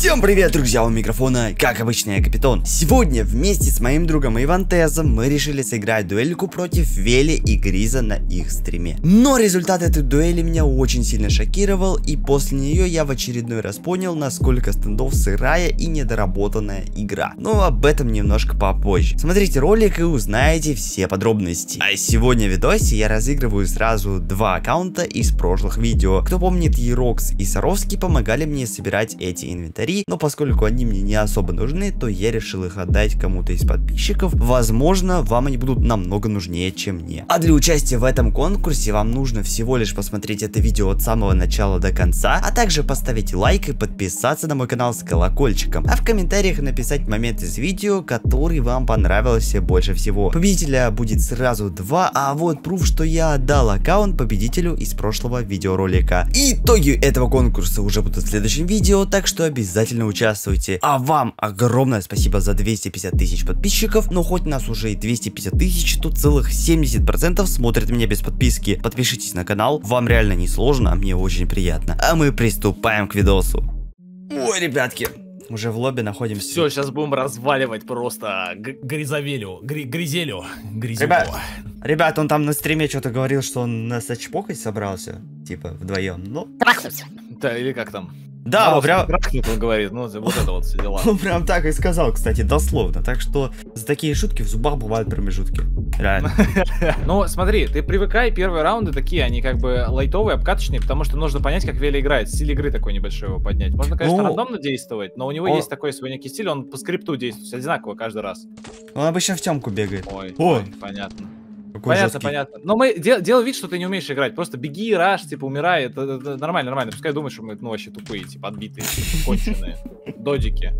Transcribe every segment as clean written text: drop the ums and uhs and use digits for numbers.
Всем привет, друзья, у микрофона, как обычно, я Капитон. Сегодня вместе с моим другом Ивантезом мы решили сыграть дуэльку против Вели и Гриза на их стриме. Но результат этой дуэли меня очень сильно шокировал, и после нее я в очередной раз понял, насколько стендов сырая и недоработанная игра. Но об этом немножко попозже. Смотрите ролик и узнаете все подробности. А сегодня в видосе я разыгрываю сразу два аккаунта из прошлых видео. Кто помнит, Ерокс и Саровский помогали мне собирать эти инвентари, но поскольку они мне не особо нужны, то я решил их отдать кому-то из подписчиков. Возможно, вам они будут намного нужнее, чем мне. А для участия в этом конкурсе вам нужно всего лишь посмотреть это видео от самого начала до конца, а также поставить лайк и подписаться на мой канал с колокольчиком, а в комментариях написать момент из видео, который вам понравился больше всего. Победителя будет сразу два, а вот пруф, что я отдал аккаунт победителю из прошлого видеоролика. Итоги этого конкурса уже будут в следующем видео, так что обязательно участвуйте. А вам огромное спасибо за 250 тысяч подписчиков, но хоть нас уже и 250 тысяч, то целых 70% смотрят меня без подписки. Подпишитесь на канал, вам реально не сложно, а мне очень приятно. А мы приступаем к видосу. Ой, ребятки, уже в лобби находимся. Все, сейчас будем разваливать просто Гризелю. Ребят, он там на стриме что-то говорил, что он нас очпокать собрался, типа вдвоем. Ну, трахнуться. Да, или как там? Да, он прям... он говорит, ну вот это вот все дела. Он прям так и сказал, кстати, дословно. Так что за такие шутки в зубах бывают промежутки. Реально. Ну, смотри, ты привыкай, первые раунды такие, они как бы лайтовые, обкаточные, потому что нужно понять, как Вели играет. Стиль игры такой небольшой его поднять. Можно, конечно, рандомно действовать, но у него есть такой свой некий стиль, он по скрипту действует одинаково каждый раз. Он обычно в темку бегает. Ой, понятно. Понятно, понятно. Но мы делай вид, что ты не умеешь играть. Просто беги, раш, типа, умирай. Это нормально. Пускай думают, что мы, ну, вообще тупые, типа, отбитые, конченые. Додики.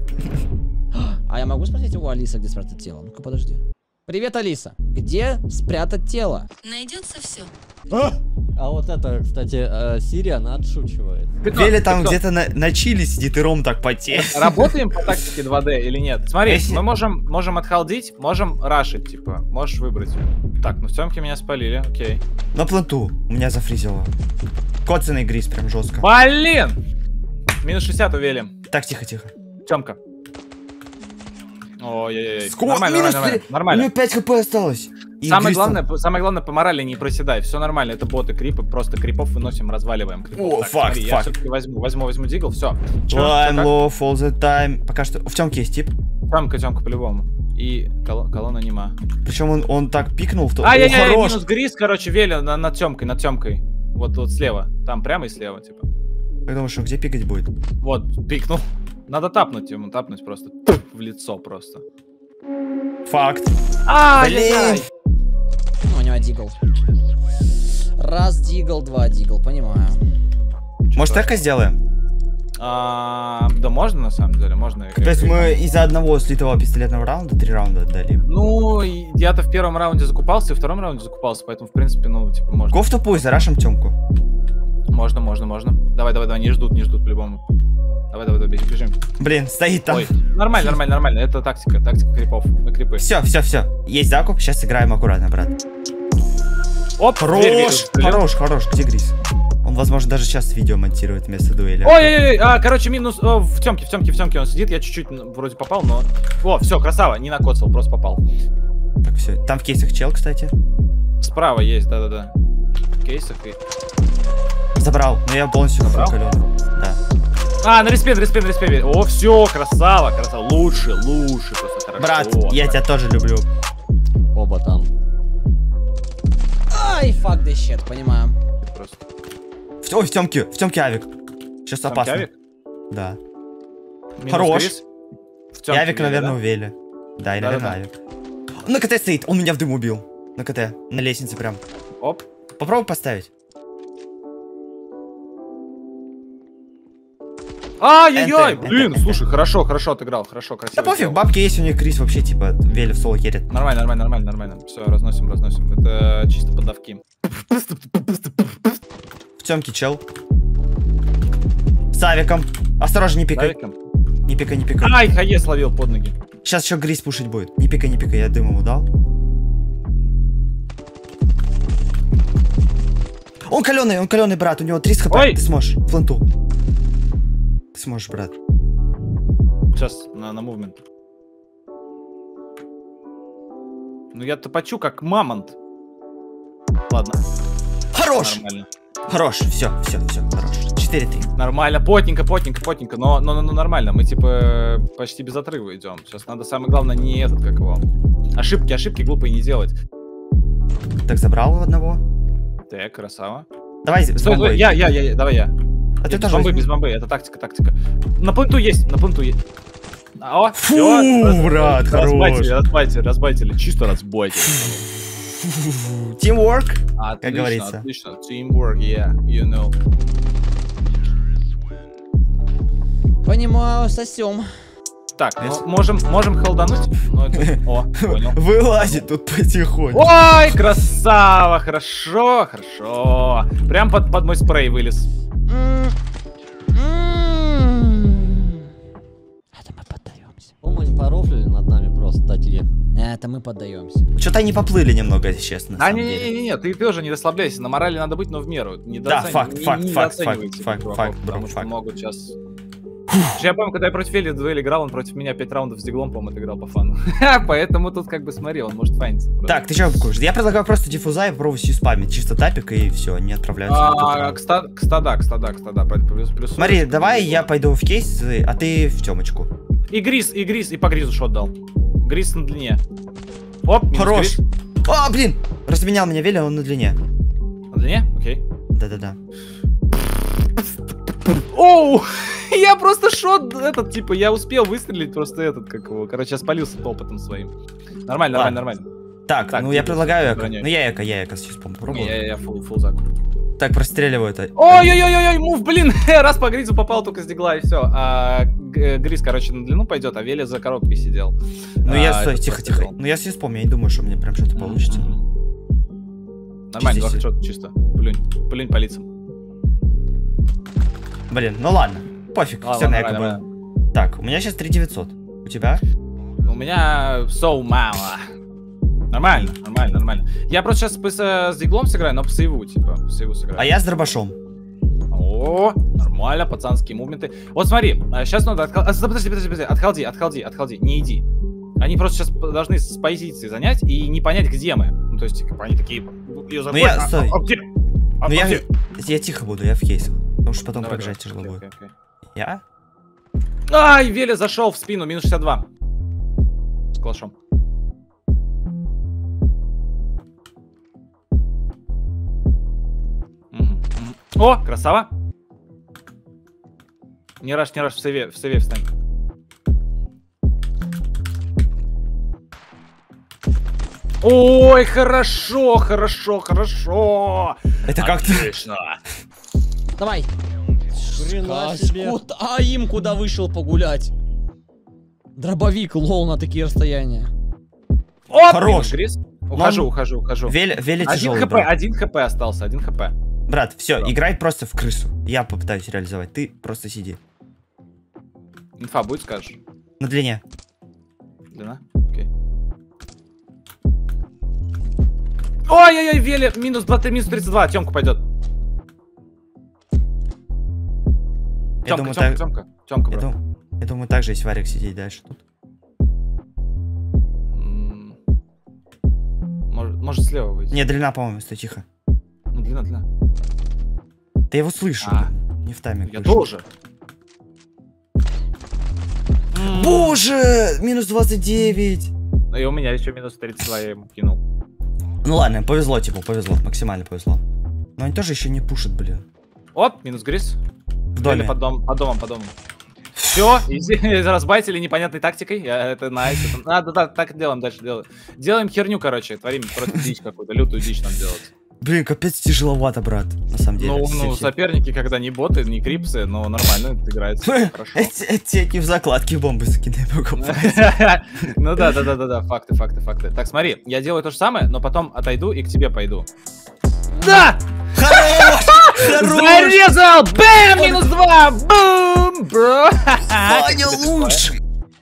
А я могу спросить у Алисы, где спрятать тело? Ну-ка, подожди. Привет, Алиса. Где спрятать тело? Найдется все. А вот это, кстати, Сири, она отшучивает. Вели там где-то на чили сидит и Ром так потеет. Работаем по тактике 2D или нет? Смотри, мы можем отхалдить, можем рашить, типа, можешь выбрать. Так, ну в темке меня спалили, окей. На пленту у меня зафризило. Коцаный Гриз прям жестко. Блин! Минус 60 увели. Так, тихо. Темка. Ой-ой-ой. Нормально. У него 5 хп осталось. Самое главное, по морали не проседай. Все нормально, это боты, крипы. Просто крипов выносим, разваливаем. О, факт. Я все-таки возьму дигл, все. Climb low all the time. Пока что в темке есть тип. Темка по-любому. И колонна нема. Причем он так пикнул в то. Ай-яй-яй, минус Гриз, короче, Вели над темкой. Вот слева. Там прямо и слева, типа. Я думаю, что где пикать будет? Вот, пикнул. Надо тапнуть ему, просто в лицо просто. Факт. Блин! Ну, у него дигл. Раз дигл, два дигл, понимаю. Может, так и сделаем? Да можно, на самом деле, можно. То есть мы из-за одного слитого пистолетного раунда 3 раунда отдали? Ну, я-то в первом раунде закупался, и в втором раунде закупался, поэтому, в принципе, ну, типа, можно. Го в тупую, зарашим темку. Можно. Давай, не ждут по-любому. Давай, бежим. Блин, стоит там. Ой, нормально, это тактика крипов, мы крипы. Все, есть закуп, сейчас сыграем аккуратно, брат. Оп, хорош, где Гриз? Он, возможно, даже сейчас видео монтирует вместо дуэли. Ой, короче, минус в темке он сидит, я чуть-чуть вроде попал, но... О, все, красава, не накоцал, просто попал. Так, все, там в кейсах чел, кстати. Справа есть, да. В кейсах и... Забрал, но я полностью закален. Да. На респе. О, все, красава. Лучше, просто хорошо. Брат, я тебя тоже люблю. Оба там. Ай, fuck this shit, понимаю. Просто. Ой, в темке авик. Сейчас опасно. Авик? Да. Минус Хорош. Авик, наверное, увели. Да, и, наверное, авик. На КТ стоит, он меня в дым убил. На КТ, на лестнице прям. Оп. Попробуй поставить. Ай-яй-яй! Блин, слушай, хорошо отыграл, хорошо, красиво. Да пофиг, бабки есть, у них Крис вообще, типа, Вели в соло керит. Нормально. Все, разносим. Это чисто подавки. В темке чел. С авиком. Осторожно, не пикай. Не пикай. Ай, хае словил под ноги. Сейчас еще Гриз пушить будет. Не пикай, я дым ему дал. Он каленый, брат, у него 30 хп. Ты сможешь, фланту. Ты сможешь, брат. Сейчас на мувмент. Ну я топочу как мамонт. Ладно. Хорош! Нормально. Хорош, все, хорош. 4-3. Нормально, потненько, но нормально. Мы типа почти без отрыва идем. Сейчас надо самое главное не этот, как его. Ошибки глупые не делать. Так, забрал одного. Так, красава. Давай, Стой, давай я. А ты без тоже бомбы, возьми. без бомбы, это тактика. На пленту есть. О, Фу, всё, брат, разбайтили, чисто разбайтили. Teamwork, Отлично, как говорится. Отлично, teamwork, yeah, you know. Понимаю, сосем. Так, можем холдануть. О, понял. Вылазит тут потихоньку. Ой, красава, хорошо. Прям под мой спрей вылез. Это мы поддаемся. Умань порофлили над нами просто такие. Это мы поддаемся. Что-то они поплыли немного, если честно. на самом деле. Не, ты тоже не расслабляйся. На морали надо быть, но в меру. Да, факт, Потому бро, что факт. могут сейчас... Я помню, когда я против Вели дуэль играл, он против меня 5 раундов с диглом, по-моему, отыграл по фану. Поэтому тут как бы смотри, он может файниться. Так, ты что кушаешь? Я предлагаю просто диффуза и попробовать все спамить. Чисто тапик и все, они отправляются. К стада. Плюс. Смотри, давай я пойду в кейс, а ты в темочку. И Гриз, и по Гризу шот дал. Гриз на длине. Оп, минус Хорош. Гриз. А, блин! Разменял меня Вели, он на длине. На длине? Окей. Да-да-да. Оу! Я просто шот этот, типа, я успел выстрелить просто этот, как его. Короче, я спалился опытом своим. Нормально. Так, ну я предлагаю эко. Ну я эко сейчас попробую. Я фул закуп. Так, простреливаю это. Ой-ой-ой, мув, блин! Раз по Гризу попал только с дигла, и все. Гриз, короче, на длину пойдет, а Вели за коробкой сидел. Ну я, стой, тихо. Ну я сейчас вспомню, я не думаю, что у меня прям что-то получится. Нормально, Здесь. 2 хедшота чисто. Плюнь по лицам. Блин, ну ладно. Пофиг, все на эко было. Так, у меня сейчас 3900. У тебя? У меня so мало. Нормально. Я просто сейчас с диглом сыграю, но по сейву, типа, сыграю. А я с дробашом. О, нормально, пацанские мувменты. Вот смотри, сейчас надо... Подожди, отходи, не иди. Они просто сейчас должны с позиции занять и не понять, где мы. Ну, то есть, типа, они такие... Ну я, стой. Где? Ну я тихо буду, я в кейсах. Потому что потом Давай, пробежать тяжело будет. окей. Я? Ай, Вели зашел в спину, минус 62. С калашом. О, красава. Не раш, в сейве встань. Ой, хорошо. Это как-то... Отлично. Давай. Хрена себе. А им куда вышел погулять? Дробовик, лол, на такие расстояния. О, Хорош. Гриз. Ухожу. Вели тяжелый, брат. 1 хп остался, 1 хп. Брат, все, Да. играй просто в крысу. Я попытаюсь реализовать, ты просто сиди. Инфа будет, скажешь? На длине. Длина? Окей. Ой-ой-ой, Вели, минус 32, Тёмка пойдет. Я Тёмка, бро. Я думаю, так же, если Варик сидеть дальше тут. Может слева выйти. Не, длина, по-моему, стой, тихо. Ну, длина. Ты его слышу, не в тайминг. Я вышел. тоже. Боже, минус 29. Ну и у меня еще минус 32 я ему кинул. Ну ладно, повезло, максимально повезло. Но они тоже еще не пушат, блин. Оп, минус Гриз. В доме. Под домом. Все, разбайтили непонятной тактикой. Это найс. Да, так делаем дальше. Делаем херню, короче. Творим против дичь какую-то, лютую дичь нам делать. Блин, капец тяжеловато, брат, на самом деле. Ну, соперники, когда не боты, не крипсы, но нормально это играется. Хорошо. Эти в закладке бомбы закидай покупать. Ну да, факты. Так, смотри, я делаю то же самое, но потом отойду и к тебе пойду. Да! Зарезал! Бэм! Минус 2! Бум! Бро! Ваня лучший!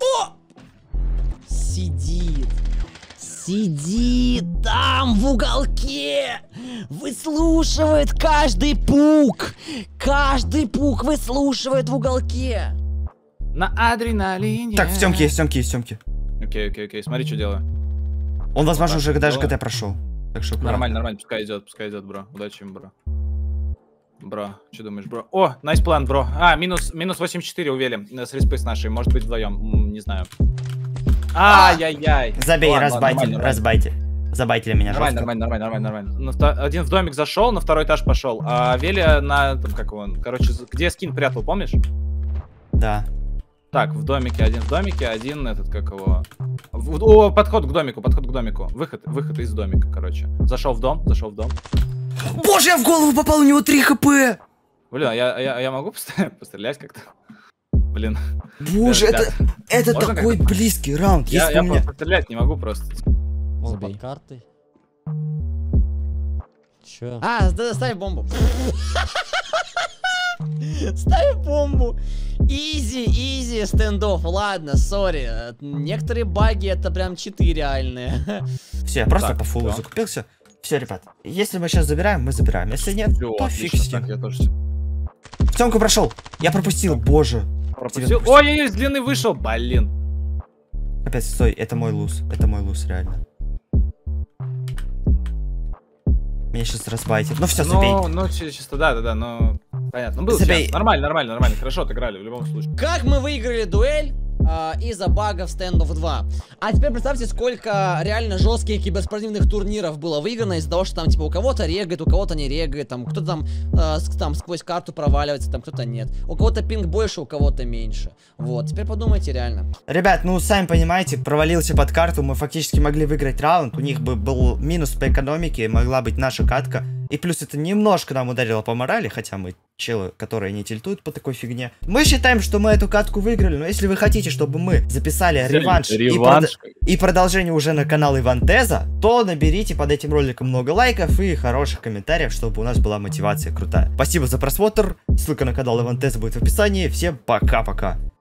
Сидит там в уголке, выслушивает каждый пук выслушивает в уголке. На адреналине. Так, в Тёмке есть, в Тёмке. Окей, смотри, что делаю. Он, возможно, Вот так, уже даже делаю. КТ прошел. Так что Нормально, пускай идет, бро. Удачи им, бро. Бро, что думаешь, бро? О, найс план, бро. А, минус 84 увели с респы с нашей. Может быть, вдвоем, не знаю. Ай-яй-яй. Забей, Ладно, разбайте, нормально. разбайте. Забайтили меня жестко. Нормально. Один в домик зашел, на второй этаж пошел. А Веля на, там, как его, короче, где скин прятал, помнишь? Да. Так, в домике, один этот, как его... О, подход к домику. Выход из домика, короче. Зашел в дом. Боже, я в голову попал, у него 3 хп! Блин, а я могу пострелять как-то? Блин. Боже, Ребят, это можно такой как-то? близкий раунд. Я Если бы у меня... пострелять не могу просто. Он Забей. под картой. Чё? Ставь бомбу. Ставь бомбу. Изи, стендов. Ладно, сори. Некоторые баги это прям читы реальные. Все, я просто Так, по фулу всё. закупился. Все, ребят, если мы сейчас забираем, мы забираем. Если нет, Всё, то фиг отлично, с ним. так, я тоже Тёмку прошел. Я пропустил, боже. пропустил. Ой, с длины вышел, блин. Опять, стой, это мой луз, реально. Меня сейчас разбайтит. Ну все, забей. Ну, чисто, да, ну, понятно. Ну, был Забей. сейчас. Нормально. Хорошо отыграли в любом случае. Как мы выиграли дуэль из-за багов стендов 2. А теперь представьте, сколько реально жестких и беспрецедентных турниров было выиграно из-за того, что там типа у кого-то регает, у кого-то не регает, там кто-то там сквозь карту проваливается, там кто-то нет. У кого-то пинг больше, у кого-то меньше. Вот, теперь подумайте реально. Ребят, ну сами понимаете, провалился под карту, мы фактически могли выиграть раунд, у них бы был минус по экономике, могла быть наша катка. И плюс это немножко нам ударило по морали, хотя мы челы, которые не тильтуют по такой фигне. Мы считаем, что мы эту катку выиграли, но если вы хотите, чтобы мы записали реванш, и продолжение уже на канал Ивантеза, то наберите под этим роликом много лайков и хороших комментариев, чтобы у нас была мотивация крутая. Спасибо за просмотр, ссылка на канал Ивантеза будет в описании, всем пока-пока.